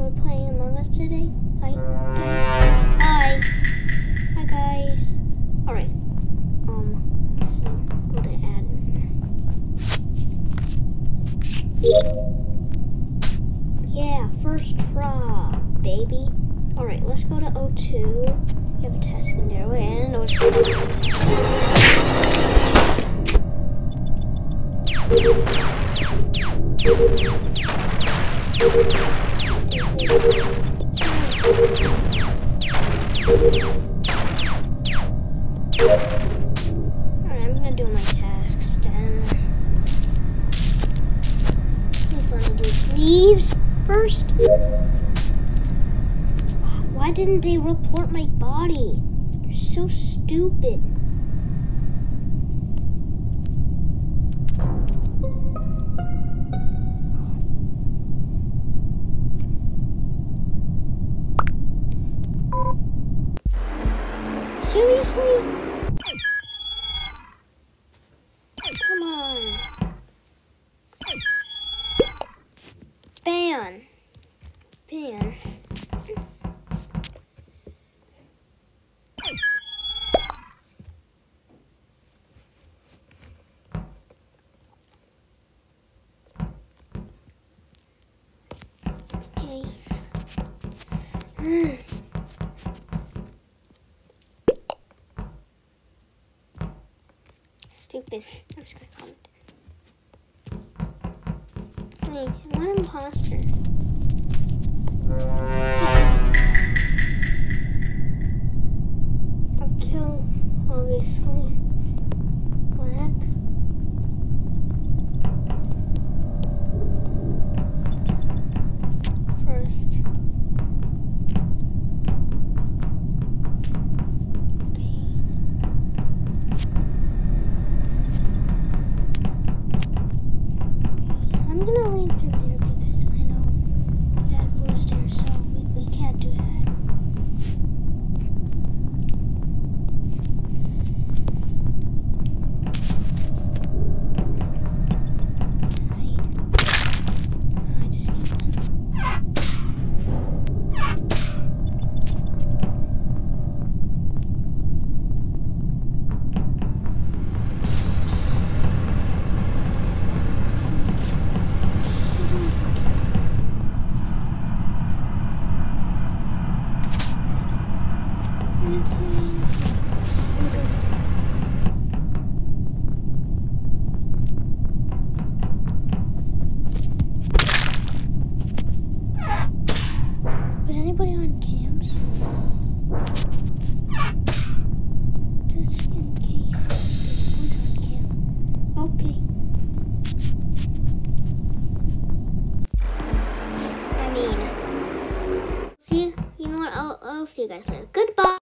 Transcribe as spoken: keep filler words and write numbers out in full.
we're playing Among Us today. Hi, guys. Hi. Hi, guys. Alright. Um, let's see. Go to admin. Yeah, first try, baby. Alright, let's go to O two. You have a task in there. Wait, I don't know what's going Alright, I'm gonna do my tasks then. Please let me do leaves first. Why didn't they report my body? They're so stupid. Seriously? Come on. Ban. Ban. Okay. Stupid. I'm just gonna comment. Wait, what imposter? I'll kill, obviously. Black. First. I'm gonna leave them there because I know Dad was there, so we, we can't do that. Alright. I just need them. Was anybody on cams? Just in case was on cam. Okay. I mean, see, you know what? I'll, I'll see you guys later. Goodbye.